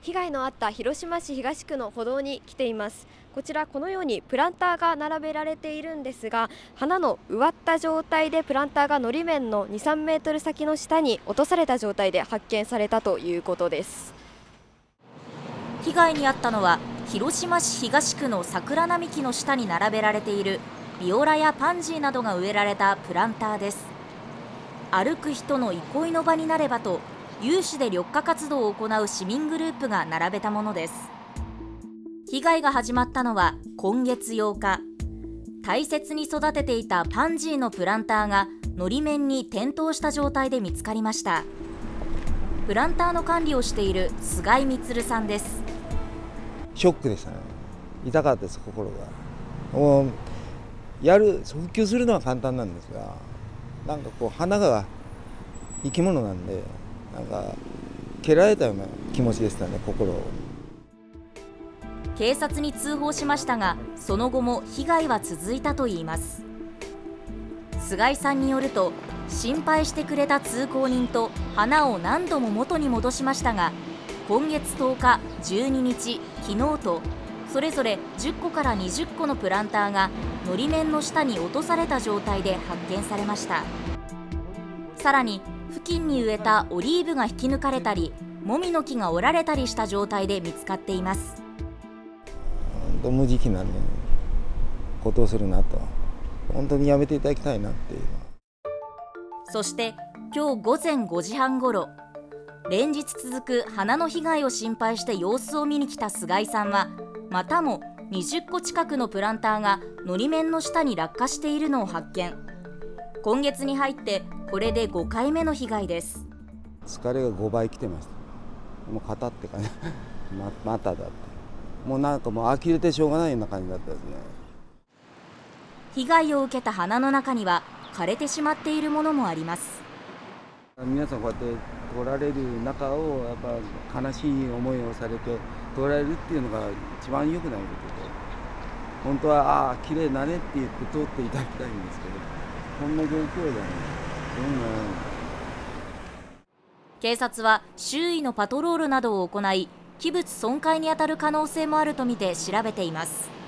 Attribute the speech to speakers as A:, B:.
A: 被害のあった広島市東区の歩道に来ています。こちらこのようにプランターが並べられているんですが、花の植わった状態でプランターがのり面の2、3メートル先の下に落とされた状態で発見されたということです。
B: 被害に遭ったのは広島市東区の桜並木の下に並べられているビオラやパンジーなどが植えられたプランターです。歩く人の憩いの場になればと有志で緑化活動を行う市民グループが並べたものです。被害が始まったのは今月8日、大切に育てていたパンジーのプランターがのり面に転倒した状態で見つかりました。プランターの管理をしている菅井充さんです。
C: ショックでしたね。痛かったです、心が。復旧するのは簡単なんですが、なんかこう花が生き物なんで、なんか蹴られたような気持ちでしたね、心を。
B: 警察に通報しましたが、その後も被害は続いたといいます。菅井さんによると、心配してくれた通行人と花を何度も元に戻しましたが、今月10日、12日、昨日とそれぞれ10個から20個のプランターがのり面の下に落とされた状態で発見されました。さらに付近に植えたオリーブが引き抜かれたり、もみの木が折られたりした状態で見つかっています。
C: 無慈悲な、ことをするなと、本当にやめていただきたいなっていう。
B: そして今日午前5時半ごろ、連日続く花の被害を心配して様子を見に来た菅井さんは、またも20個近くのプランターがのり面の下に落下しているのを発見。今月に入ってこれで5回目の被害です。
C: 疲れが5倍来てました。もう肩ってかねまただって、もうなんかもう呆れてしょうがないような感じだったですね。
B: 被害を受けた花の中には枯れてしまっているものもあります。
C: 皆さんこうやって取られる中をやっぱ悲しい思いをされて取られるっていうのが一番良くないことで、本当は綺麗だねって言って通っていただきたいんですけど、こんな状況じゃね、
B: 警察は周囲のパトロールなどを行い、器物損壊に当たる可能性もあるとみて調べています。